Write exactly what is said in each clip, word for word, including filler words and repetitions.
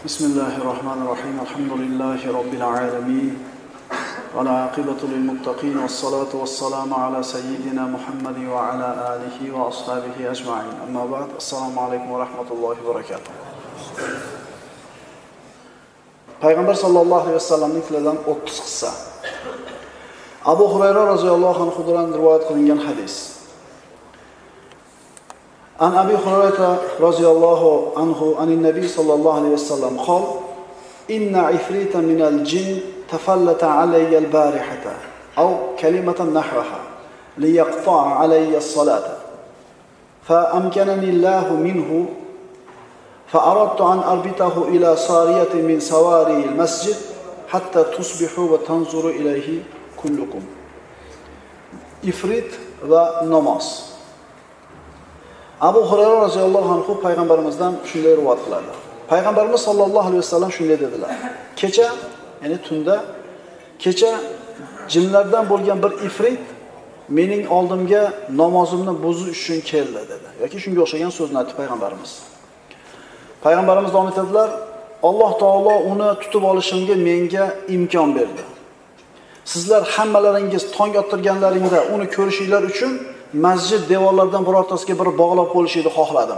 Bismillahirrahmanirrahim. Alhamdulillahi Rabbil alamin. Ve la aqibatu lil muttaqin. Vessalatu vesselamu ala seyyidina Muhammedin ve ala alihi ve ashabihi ecmaîn. Amma ba'd. Assalamu alaykum ve rahmetullahi ve berekatuh. Payg'ambar sallallohu alayhi vasallamning tilidan o'ttiz qissa. Abu Hurayra roziyallohu anhudan rivoyat qilingan hadis. عن أبي هريرة رضي الله عنه عن النبي صلى الله عليه وسلم قال إن عفريتا من الجن تفلت علي البارحة أو كلمة نحوها ليقطع علي الصلاة فأمكنني الله منه فأردت أن أربطه إلى صارية من سواري المسجد حتى تصبحوا وتنظروا إليه كلكم. إفريت ونماز. Abu Hurayra roziyallohu anhu payg'ambarimizdan shunday rivoyat qiladi. Payg'ambarimiz sollallohu alayhi vasallam shunday dedilar. Kecha, ya'ni tunda kecha jinlardan bo'lgan bir ifrit mening oldimga namozimni buzish uchun keldi dedi. Yoki shunga o'xshagan so'zni aytdi payg'ambarimiz. Payg'ambarimiz davom etadilar, Alloh taolo uni tutib olishimga menga imkon berdi. Sizlar hammalaringiz tong ottirganlaringda uni ko'rishinglar uchun masjid devorlaridan birortasiga bir bog'lab qo'yishni xohladim.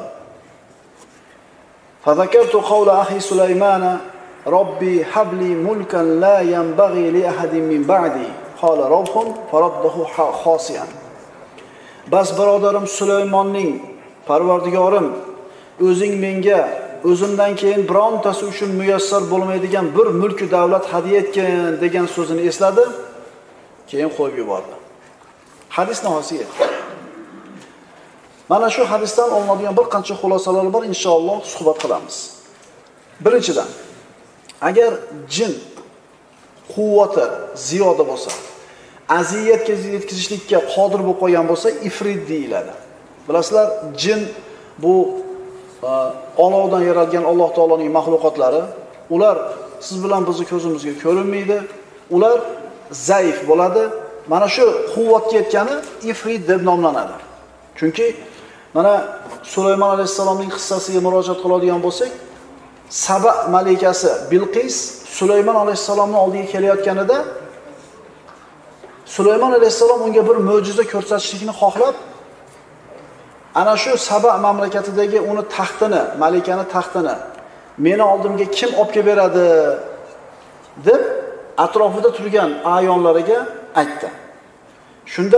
Fazakartu qawla akhi Sulaymana Robbi habli mulkan la yanbaghi li ahadin min ba'di. Qala Rabbun faraddahu khasiyan. Bas birodarim Sulaymonning Parvardigorim, o'zing menga o'zimdan keyin birontasi uchun muyassar bo'lmaydigan bir mulk davlat hadiya etgan degan so'zini esladi, keyin qo'yib yubordi. Hadis nihoyasiga yetdi. Mana shu hadisdan olinadigan bir qancha xulosalar bor, inshaalloh suhbat qilamiz. Birinchidan, agar jin quvvati ziyoda bo'lsa, aziyatga yetkazishlikka qodir bo'lib qolgan bo'lsa, ifrit deyiladi. Bilasizlar, jin bu olovdan yaralgan Alloh taoloning mahluqotlari, ular siz bilan bizni ko'zimizga ko'rinmaydi, ular zaif bo'ladi. Mana shu quvvatga yetgani ifrit deb nomlanadi. Chunki mana Sulaymon alayhisalomning qissasiga murojaat qiladigan bo'lsak, Saba malikasi Bilqis Sulaymon alayhisalomning oldiga kelayotganida Sulaymon alayhisalom unga bir mo'jiza ko'rsatishlikni xohlab, ana shu Saba mamlakatidagi uni taxtini, malikani taxtini meni oldimga kim olib kelib beradi deb atrofida turgan ayonlariga aytdi. Shunda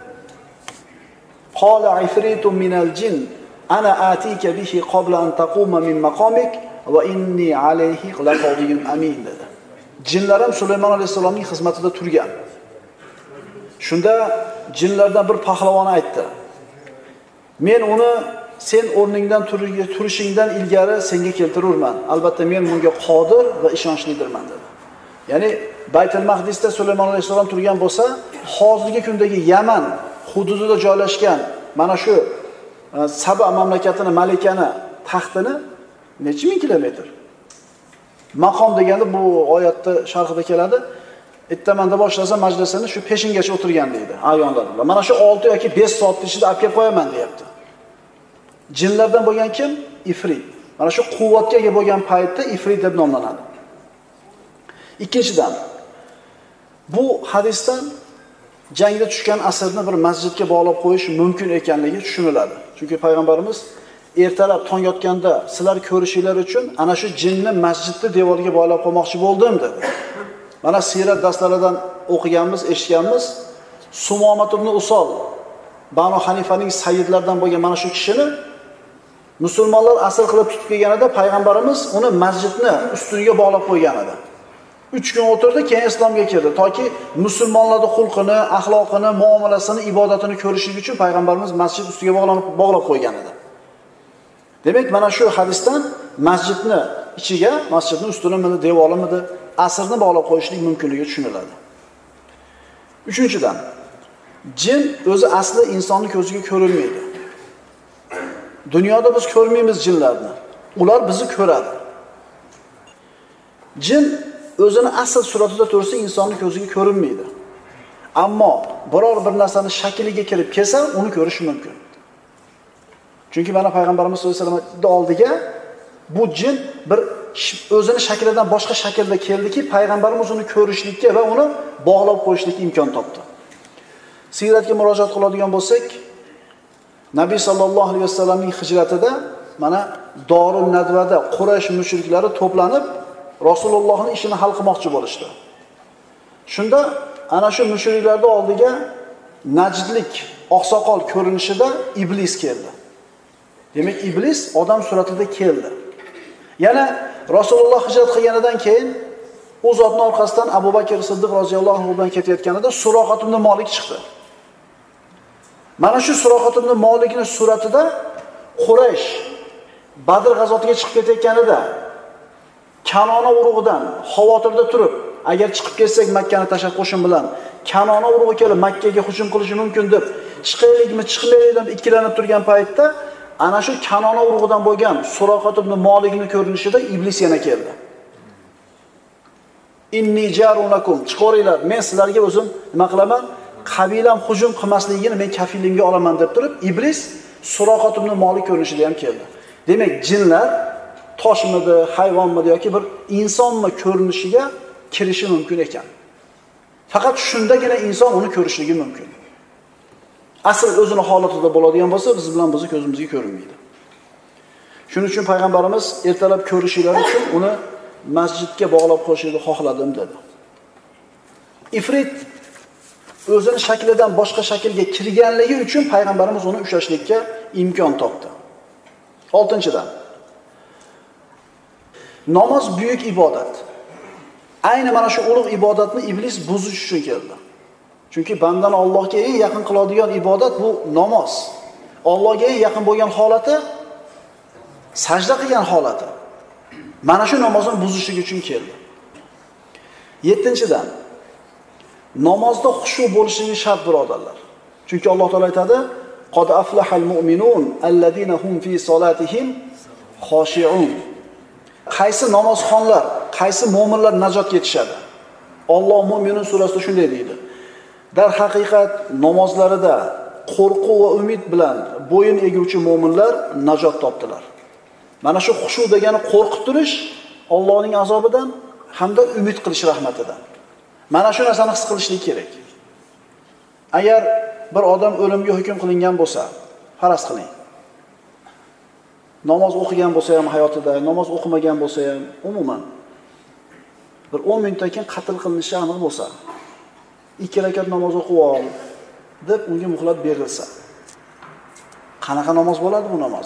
qala ifritun minal jin ana atika bihi qabla an taquma min maqamik va inni alayhi laqawiyyun amin dedi. Jinlar ham Sulaymon alayhisalomning xizmatida turgan. Shunda jinlardan bir pahlavon aytdi: "Men uni sen o'rningdan turishingdan ilgari senga keltirurman. Albatta men bunga qodir va ishonchlidirman" dedi. Ya'ni Baytul Maqdisda Sulaymon alayhisalom turgan bo'lsa, hozirgi kundagi Yaman hududida joylashgan mana shu Saba mamlakatini, malikani taxtini necha ming kilometr? Maqom deganda bu oyatda sharhida keladi. Ittamanda boshlasa majlisini shu peshingacha o'tirgan deydi ayonlar bilan. Mana shu olti yoki besh soat ichida olib kelib qo'yaman deyapti. Jinlardan bo'lgan kim? Ifrit. Mana shu quvvatga ega bo'lgan paytda ifrit deb nomlanadi. Ikkinchidan, bu hadisdan jangda tushgan asrni bir masjidga bog'lab qo'yish mumkin ekanligi tushuniladi. Chunki payg'ambarimiz ertalab tong yotganda sizlar ko'rishinglar uchun ana shu jinni masjidni devoriga bog'lab qo'ymoqchi bo'ldim dedi. Mana sirat darslaridan o'qiganmiz, eshitganmiz. Sumomat ibn Usol Banu Hanifaning sayyidlaridan bo'lgan mana shu kishini musulmonlar asr qilib tutib kelganida payg'ambarimiz uni masjidni ustuniga bog'lab qo'ygan edi. uch kun o'tirdi, keyin islomga kirdi. Toki musulmonlarning xulqini, axloqini, muomalasini, ibodatini ko'rishlik uchun payg'ambarimiz masjid ustiga bog'lanib bog'lab qo'ygan edi. Demak, mana shu hadisdan masjidni ichiga, masjidning ustunimidi, devorimidi, asrni bog'lab qo'yishlik mumkinligi tushuniladi. Uchinchidan, jin o'zi asli insonning ko'ziga ko'rinmaydi. Dunyoda biz ko'rmaymiz jinlarni. Ular bizni ko'radi. Jin o'zini asl suratida tursa insonning ko'ziga ko'rinmaydi. Ammo biror bir narsani shakliga kirib kelsa, uni ko'rish mumkin. Chunki mana payg'ambarimiz sollallohu alayhi vasallam oldiga bu jin bir o'zini shaklidan boshqa shaklda keldiki, payg'ambarimiz uni ko'rishlikka va uni bog'lab qo'yishlikka imkon topdi. Siyratga murojaat qiladigan bo'lsak, Nabiy sallallohu alayhi vasallamning hijratida mana Dorun Nadvada Quraysh mushriklari to'planib Rasulullohning ishini hal qilmoqchi bo'lishdi. Shunda ana shu mushriklarning oldiga najdlik oqsoqol ko'rinishida iblis keldi. Demak, iblis odam suratida keldi. Yana Rasululloh hijrat qilganidan keyin u zotning orqasidan Abu Bakr Siddiq roziyallohu anhu bilan ketayotganida Suroqat ibn Malik chiqdi. Mana shu Suroqat ibn Malikning suratida Quraysh Badr g'azotiga chiqib ketayotganida Kanona urug'idan xavotirda turib, agar chiqib ketsak Makkani tashlab qo'shin bilan Kanona urug'i kelib Makkaga hujum qilishi mumkin deb chiqaylikmi, chiqmaylikmi deb ikkilanib turgan paytda ana shu Kanona urug'idan bo'lgan Suroqat ibn Malikning ko'rinishida iblis yana keldi. Inni jarunakum, chiqoringlar, men sizlarga o'zim nima qilaman? Qabilam hujum qilmasligini men kafilligimga olaman deb turib, iblis Suroqat ibn Malik ko'rinishida ham keldi. Demak, jinlar toshmidi, hayvonmidi yoki bir insonmi ko'rinishiga kirishi mumkin ekan. Faqat shundagina inson uni ko'rishligi mumkin. Asl o'zini holatida bo'ladigan bo'lsa, biz bilan bizni ko'zimizga ko'rinmaydi. Shuning uchun payg'ambarimiz ertalab ko'rishlari uchun uni masjidga bog'lab qo'yishni xohladim dedi. Ifrit o'zini shaklidan boshqa shaklga kirganligi uchun payg'ambarimiz uni ushlashlikka imkon topdi. oltinchidan, namoz buyuk ibodat. Ayni mana shu ulug' ibodatni iblis buzish uchun keldi. Chunki bandani Allohga eng yaqin qiladigan ibodat bu namoz. Allohga eng yaqin bo'lgan holati sajda qilgan holati. Mana shu namozni buzishlik uchun keldi. yettinchidan, namozda xushu bo'lishligi shart birodarlar. Chunki Alloh taolay aytadi: "Qad aflahal mu'minun alladina hum fi solatihim xoshi'un." Qaysi namozxonlar, qaysi mu'minlar najotga yetishadi? Alloh Mu'minun surasida shunday deydi: Dar haqiqat namozlarida qo'rquv va umid bilan bo'yin eguvchi mu'minlar najot topdilar. Mana shu xushu degani qo'rqib turish Allohning azobidan hamda umid qilish rahmatidan. Mana shu narsani his qilishlik kerak. Agar bir odam o'limga hukm qilingan bo'lsa, faraz qiling. Namoz o'qigan bo'lsa ham hayotida, namoz o'qimagan bo'lsa ham umuman bir o'n minutdan keyin qatl qilinishi aniq bo'lsa, ikki rakat namoz o'qib ol deb unga muhlat berilsa, qanaqa namoz bo'ladi bu namoz?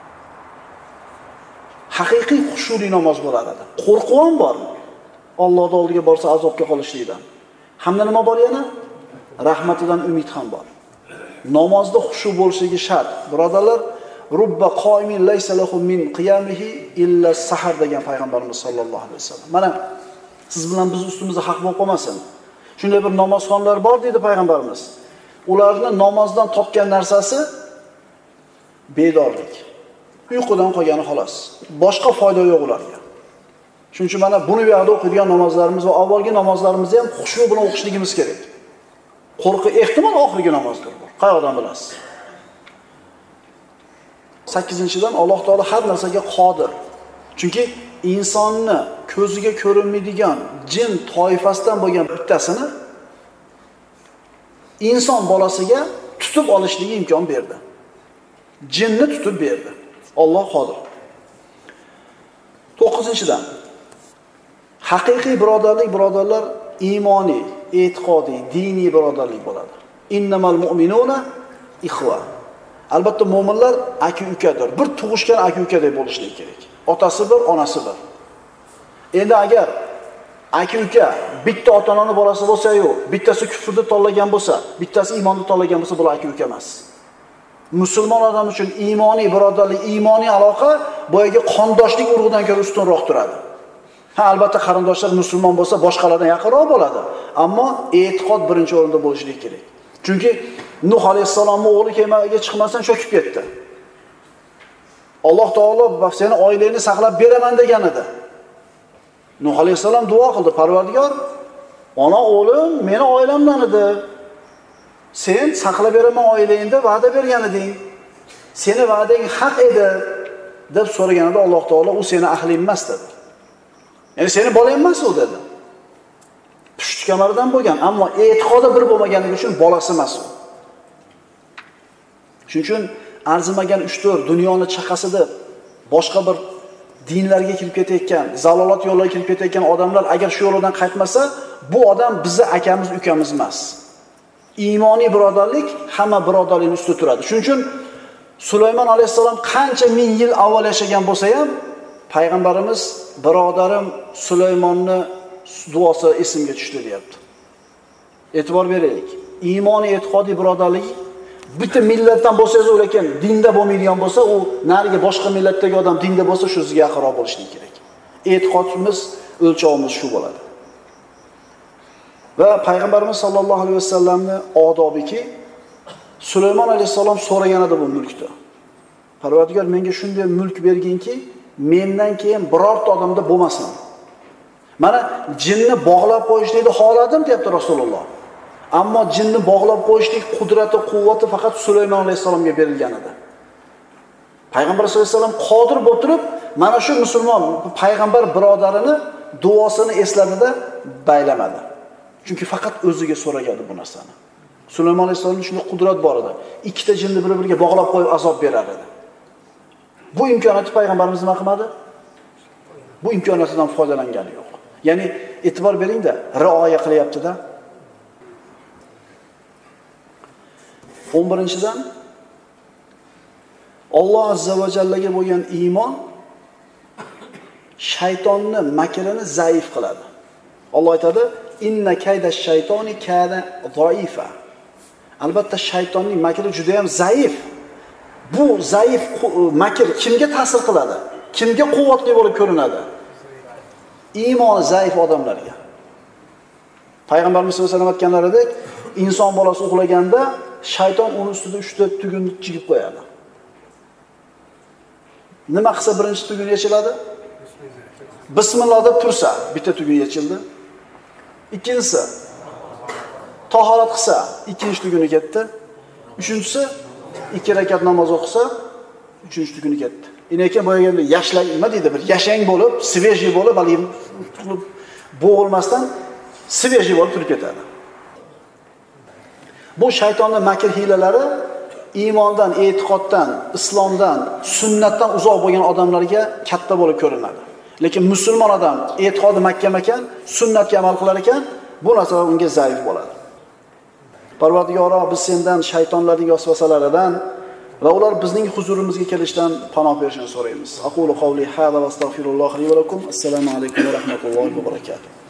Haqiqiy xushuli namoz bo'lar edi. Qo'rquv ham bor. Allohning oldiga borsa azobga qolishlikdan. Hamda nima bor yana? Rahmatidan umid ham bor. Namozda xushu bo'lishligi shart. Birodarlar, rubba qoimin laysa lahu min qiyamihi illa sahar degan payg'ambarimiz sollallohu alayhi vasallam. Mana siz bilan biz ustimizda haq bo'lib qolmasin. Shunday bir namozxonlar bor dedi payg'ambarimiz. Ularning namozdan topgan narsasi bedorlik. Uyqudan qolgani xolos. Boshqa foyda yo'q ularga. Shuning uchun mana buni bu yerda o'qiydigan namozlarimiz va avvalgi namozlarimizni ham xushu bilan o'qishligimiz kerak. Qo'rqu ehtimol oxirgi namozdir bu. Qayoqdan bilasiz? sakkizinchidan, Alloh taolo har narsaga qodir. Chunki insonni ko'ziga ko'rinmaydigan jin toifasidan bo'lgan bittasini inson bolasiga tutib olishligi imkon berdi. Jinni tutib berdi. Alloh qodir. to'qqizinchidan, haqiqiy birodarlik birodarlar iymoniy, e'tiqodiy, diniy birodarlik bo'ladi. Innamal mu'minuna ikhwa. Albatta mu'minlar aka-ukadir. Bir tug'ishgan aka-ukadek bo'lishligi kerak. Otasi bir, onasi bir. Endi agar aka-uka bitta ota-onani bolasi bo'lsa-yu, bittasi kufrni tanlagan bo'lsa, bittasi iymonni tanlagan bo'lsa, bular aka-uka emas. Musulmon odam uchun iymoniy birodarlik, iymoniy aloqa boyagi qondoshlik urug'idan ko'ra ustunroq turadi. Ha, albatta qarindoshlar musulmon bo'lsa, boshqalardan yaqinroq bo'ladi, ammo e'tiqod birinchi o'rinda bo'lishi kerak. Chunki Nuh alayhisalomning o'g'li kemaga chiqmasdan cho'kib ketdi. Alloh taolo seni oilangni saqlab beraman degan edi. Nuh alayhisalom duo qildi: Parvardigor, ona o'g'lim meni oilamdan edi. Sen saqlab beraman oilangni va'da bergan eding. Seni va'dang haq edi deb so'raganida Alloh taolo u seni ahli emas dedi. Ya'ni seni bola emas u dedi. Pushti kamaridan bo'lgan, ammo e'tiqodi bir bo'lmaganligi uchun bolasi emas u. Shuning uchun arzimagan uch to'rt dunyoni chaqasi deb boshqa bir dinlarga kirib ketayotgan, zalolat yo'llariga kirib ketayotgan odamlar agar shu yo'ldan qaytmasa, bu odam bizni akamiz, ukamiz emas. Iymoniy birodarlik hamma birodarlikning ustida turadi. Shuning uchun Sulaymon alayhisalom qancha ming yil avval yashagan bo'lsa ham, payg'ambarimiz birodarim Sulaymonni duosi esimga tushdi deyapti. E'tibor beraylik. Iymoniy e'tiqodiy birodarlik bitta millatdan bo'lsangiz, lekin dinda bo'lmaydigan bo'lsa, u nariga boshqa millatdagi odam dinda bo'lsa, shu sizga yaqinroq bo'lishligi kerak. E'tiqodimiz, o'lchovimiz shu bo'ladi. Va payg'ambarimiz sollallohu alayhi vasallamning odobiki, Sulaymon alayhisalom so'ragan edi bu mulkni. Parvardigor menga shunday mulk berginki, mendan keyin birorta odamda bo'lmasin. Mana jinni bog'lab qo'yishlikni xohladim deyapti Rasululloh. Ammo jinni bog'lab qo'yishlik qudrati, quvvati faqat Sulaymon alayhisalomga berilgan edi. Payg'ambar sollallohu alayhi vasallam qodir bo'lib turib, mana shu musulmon payg'ambar birodarini duosini esladida baylamadi. Chunki faqat o'ziga so'ragandi bu narsani. Sulaymon alayhisalomning shunday qudrat bor edi. Ikkita jinni bir-biriga bog'lab qo'yib azob berar edi. Bu imkoniyatni payg'ambarimiz nima qilmadi? Bu imkoniyatdan foydalangani yo'q. Ya'ni e'tibor bering-da, rioya qilyapti-da. o'n birinchidan Alloh azza va jallaga bo'lgan iymon shaytonni makrini zaif qiladi. Alloh aytadi: "Inna kayda shaytoni kana zoifa." Albatta shaytonning makri juda ham zaif. Bu zaif makr kimga ta'sir qiladi? Kimga quvvatli bo'lib ko'rinadi? Iymoni zaif odamlarga. Payg'ambarimiz sollallohu alayhi vasallam aytganlaridek, inson bolasi uxlaganda shayton uning ustida uch to'rt tugunni chigib qo'yadi. Nima qilsa birinchi tugun yechiladi? Bismillah deb tursa, bitta tugun yechildi. Ikkinchisi tahorat qilsa, ikkinchi tuguni ketdi. Uchinchisi ikki rakat namoz o'qisa, uchinchi tuguni ketdi. Lekin boyaganda yashlang, nima deydi, bir yashang bo'lib, svejiy bo'lib, haligi bo'g'ilmasdan svejiy bo'lib turib ketadi. Bu shaytonning makr hiylalari iymondan, e'tiqoddan, islomdan, sunnatdan uzoq bo'lgan odamlarga katta bo'lib ko'rinadi. Lekin musulmon odam e'tiqodi mahkam ekan, sunnatga amal qilar ekan, bu narsa unga zaif bo'ladi. Parvardigoro, biz sendan shaytonlarning vasvasalaridan va ular bizning huzurimizga kelishdan panoh berishini so'raymiz. Aqulu qawli hada va astagfirulloh li va lakum. Assalomu alaykum va rahmatullohi va barakatuh.